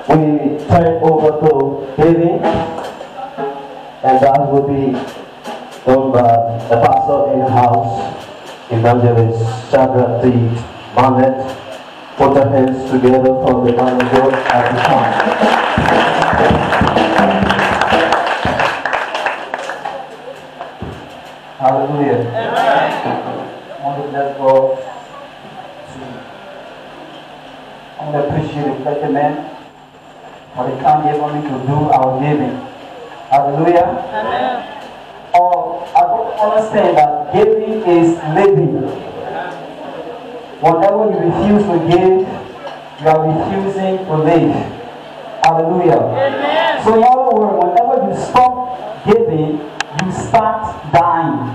we turn over to giving, and that will be done by the pastor in the house, Evangelist Shadrach T. Barnett. Put our hands together for the man of God at the time. Hallelujah. I want to bless God. I want to appreciate the blessed man for the time given me to do our giving. Hallelujah. Amen. I don't understand that giving is living. Whatever you refuse to give, you are refusing to live. Hallelujah. Amen. So in other words, whenever you stop giving, you start dying.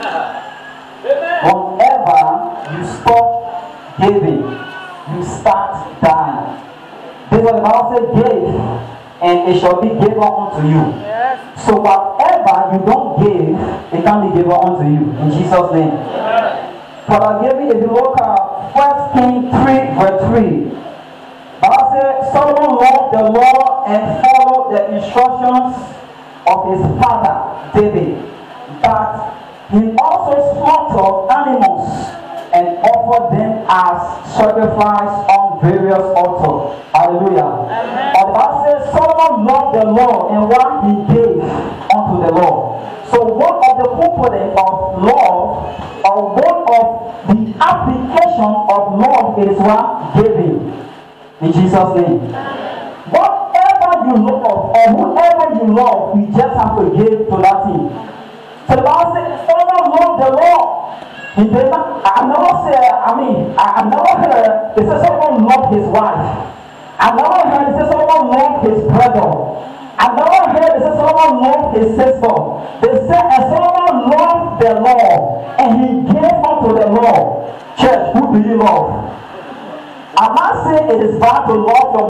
Whenever you stop giving, you start dying. This is what the Bible says, give, and it shall be given unto you. Yes. So whatever you don't give, it can be given unto you. In Jesus' name. Yes. For our giving, if you look at 1 Kings 3 verse 3, Bible says, Solomon loved the law and followed the instructions of his father David, but he also slaughtered animals and offered them as sacrifice on various altars. Hallelujah. The Bible says Solomon loved the law and what he gave unto the Lord. So one of the components of love, or one of the application of love, is what? Giving. In Jesus' name. Whatever you love or whoever you love, you just have to give to that thing. So the Bible says Solomon loved the law. He did not, I never heard it says someone loved his wife. I never heard it says someone loved his brother. I never heard it says someone loved his sister. They said, and someone loved the law, and he gave unto the law. Church, who do you love? I'm not saying it is bad to love your